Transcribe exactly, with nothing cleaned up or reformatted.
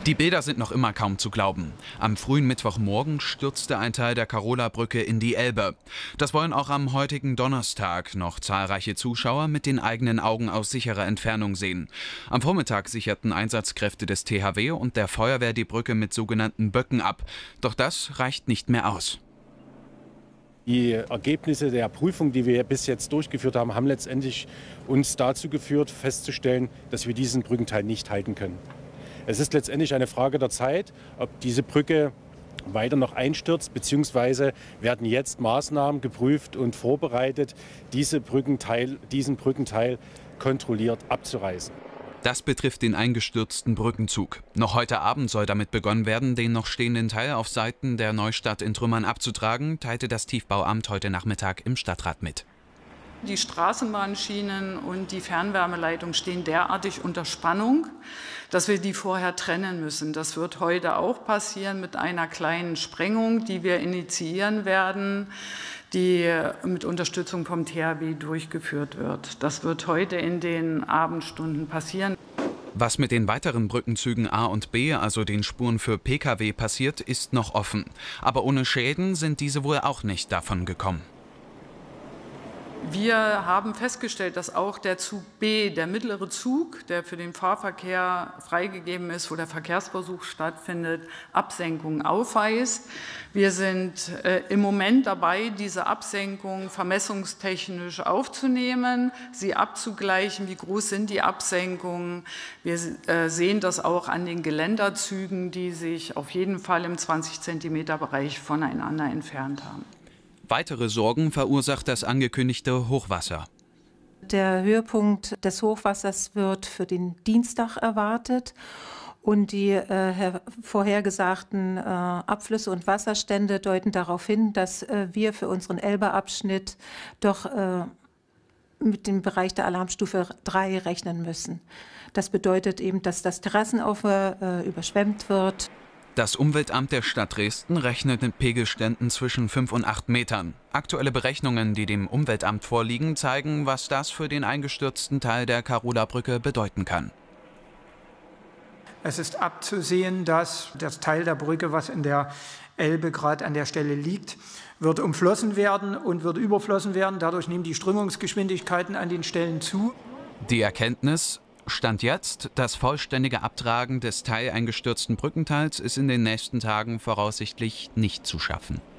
Die Bilder sind noch immer kaum zu glauben. Am frühen Mittwochmorgen stürzte ein Teil der Karola-Brücke in die Elbe. Das wollen auch am heutigen Donnerstag noch zahlreiche Zuschauer mit den eigenen Augen aus sicherer Entfernung sehen. Am Vormittag sicherten Einsatzkräfte des T H W und der Feuerwehr die Brücke mit sogenannten Böcken ab. Doch das reicht nicht mehr aus. Die Ergebnisse der Prüfung, die wir bis jetzt durchgeführt haben, haben letztendlich uns dazu geführt, festzustellen, dass wir diesen Brückenteil nicht halten können. Es ist letztendlich eine Frage der Zeit, ob diese Brücke weiter noch einstürzt, beziehungsweise werden jetzt Maßnahmen geprüft und vorbereitet, diese Brückenteil, diesen Brückenteil kontrolliert abzureißen. Das betrifft den eingestürzten Brückenzug. Noch heute Abend soll damit begonnen werden, den noch stehenden Teil auf Seiten der Neustadt in Trümmern abzutragen, teilte das Tiefbauamt heute Nachmittag im Stadtrat mit. Die Straßenbahnschienen und die Fernwärmeleitung stehen derartig unter Spannung, dass wir die vorher trennen müssen. Das wird heute auch passieren mit einer kleinen Sprengung, die wir initiieren werden, die mit Unterstützung vom T H W durchgeführt wird. Das wird heute in den Abendstunden passieren. Was mit den weiteren Brückenzügen A und B, also den Spuren für P K W, passiert, ist noch offen. Aber ohne Schäden sind diese wohl auch nicht davon gekommen. Wir haben festgestellt, dass auch der Zug B, der mittlere Zug, der für den Fahrverkehr freigegeben ist, wo der Verkehrsversuch stattfindet, Absenkungen aufweist. Wir sind äh, im Moment dabei, diese Absenkung vermessungstechnisch aufzunehmen, sie abzugleichen, wie groß sind die Absenkungen. Wir äh, sehen das auch an den Geländerzügen, die sich auf jeden Fall im zwanzig Zentimeter Bereich voneinander entfernt haben. Weitere Sorgen verursacht das angekündigte Hochwasser. Der Höhepunkt des Hochwassers wird für den Dienstag erwartet. Und die äh, vorhergesagten äh, Abflüsse und Wasserstände deuten darauf hin, dass äh, wir für unseren Elbe-Abschnitt doch äh, mit dem Bereich der Alarmstufe drei rechnen müssen. Das bedeutet eben, dass das Terrassenufer äh, überschwemmt wird. Das Umweltamt der Stadt Dresden rechnet mit Pegelständen zwischen fünf und acht Metern. Aktuelle Berechnungen, die dem Umweltamt vorliegen, zeigen, was das für den eingestürzten Teil der Karola-Brücke bedeuten kann. Es ist abzusehen, dass das Teil der Brücke, was in der Elbe gerade an der Stelle liegt, wird umflossen werden und wird überflossen werden. Dadurch nehmen die Strömungsgeschwindigkeiten an den Stellen zu. Die Erkenntnis: Stand jetzt, das vollständige Abtragen des teileingestürzten Brückenteils ist in den nächsten Tagen voraussichtlich nicht zu schaffen.